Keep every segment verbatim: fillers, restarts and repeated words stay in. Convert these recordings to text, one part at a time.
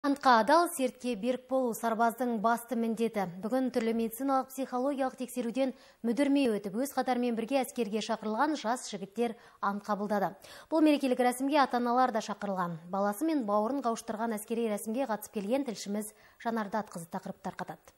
Антқа адал, сертке берік болу сарбаздың басты міндеті. Бүгін түрлі медициналық психологиялық тексеруден мүдірмей өтіп, өз қатармен бірге әскерге шақырылған жас жігіттер ант қабылдады. Бұл мерекелік рәсімге ата-аналар да шақырылған. Баласы мен бауырын қауыштырған әскери рәсімге қатысып келген тілшіміз Жанар Датқызы тақырып тарқатады.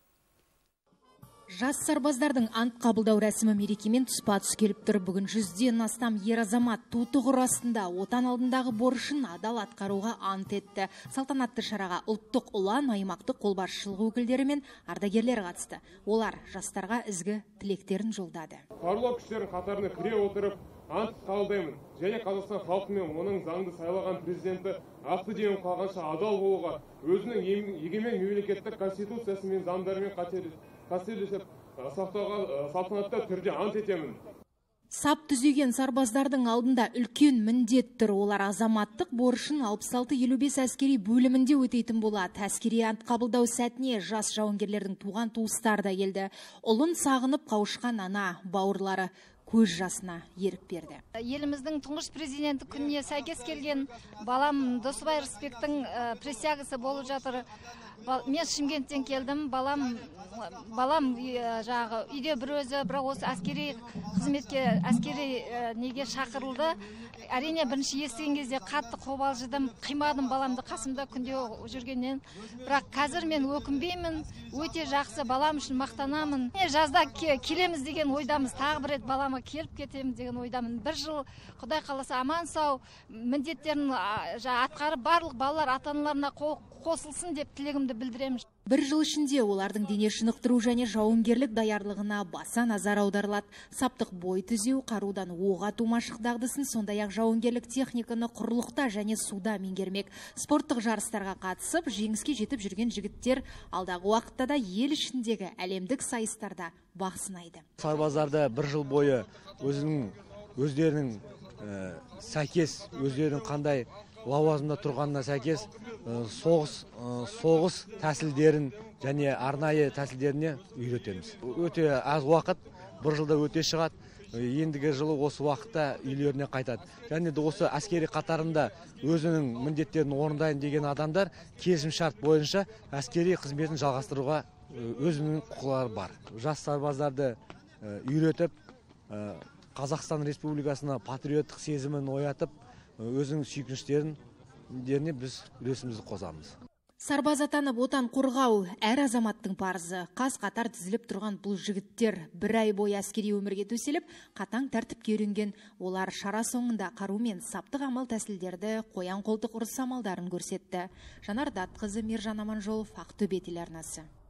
Жас сарбаздардың ант қабылдау рәсімі мерекемен тұспа тұс келіп тұр. Бүгін жүзден астам ер азамат ту тұғыр астында отан алдындағы борышын адал атқаруға ант етті. Салтанатты шараға ұлттық ұлан, аймақтық қолбасшылық өкілдері мен ардагерлер қатысты. Олар жастарға ізгі тілектерін жолдады. Қарулы күштердің қатарына кіре отырып, ант қабылдаймын. Және Қазақстан халқы мен оның заңды сайлаған президенті ақты демім қалғанша адал болуға, өзінің егемен мемлекеттік конституциясы мен заңдарымен қастерлесіп сақтауға салтанатты түрде ант етемін. Сап түзеген сарбаздардың алдында үлкен міндет тұр. Олар азаматтық борышын алпыс алты елу бес әскери бөлімінде өтейтін болады. Әскери ант қабылдау сәтіне жас жауынгерлердің туған туыстары да келді. Ұлын сағынып қауышқан ана бауырлары көз жасына ерік берді. Еліміздің тұңғыш президенті күніне сәйкес келген балам Досыбай Рысбектің присягасы болып жатыр. Мен Шымкенттен келдім. Балам балам жағы үйде бір өзі, бірақ осы әскери қызметке, әскери неге шақырылды. Әрине бірінші естіген кезде қатты қобалжыдым, қимадым баламды қасымда күнде жүргеннен. Бірақ қазір мен өкінбеймін, өте жақсы, балам үшін мақтанамын. Жазда келеміз деген ойдамыз, тағы бір рет балама келіп кетемін деген ойдамын. Бір жыл Құдай қаласа аман сау міндеттерін атқарып, барлық балалар ата-аналарына қосылсын деп тілегімді білдіремін. Бір жыл ішінде олардың дене шынықтыру және жауынгерлік даярлығына баса назар аударылады. Саптық бой түзеу, қарудан оқ ату машық дағдысын, сондай-ақ жауынгерлік техниканы құрлықта және суда меңгермек. Спорттық жарыстарға қатысып, жеңіске жетіп жүрген жігіттер алдағы уақытта да ел ішіндегі әлемдік сайыстарда бақ сынайды. Сарбаздарды бір жыл бойы өзінің өздерінің сәйкес, өздерінің қандай лауазымда тұрғанына сәйкес соғыс соғыс тәсілдерін және арнайы тәсілдеріне үйретеміз. Өте аз уақыт, бір жылда өте шығады. Ендігі жылы осы уақытта үйлеріне қайтады. Және де осы әскери қатарында өзінің міндеттерін орындайын деген адамдар келісімшарт бойынша әскери қызметін жалғастыруға өзінің құқылары бар. Жас сарбаздарды үйретіп, Қазақстан Республикасына патриоттық сезімін оятып, өзінің сүйкініштеріне біз үлесімізді қосамыз. Сарбаз атанып отан қорғау әр азаматтың парызы. Қаз қатар тізіліп тұрған бұл жігіттер бір ай бойы әскери өмірге төселіп, қатаң тәртіпке үйренген. Олар шара соңында қару мен саптық амал тәсілдерді, қоян қолтық ұрыс амалдарын көрсетті. Жанар Датқызы, Мержан Аманжолов, Ақтөбе телеарнасы.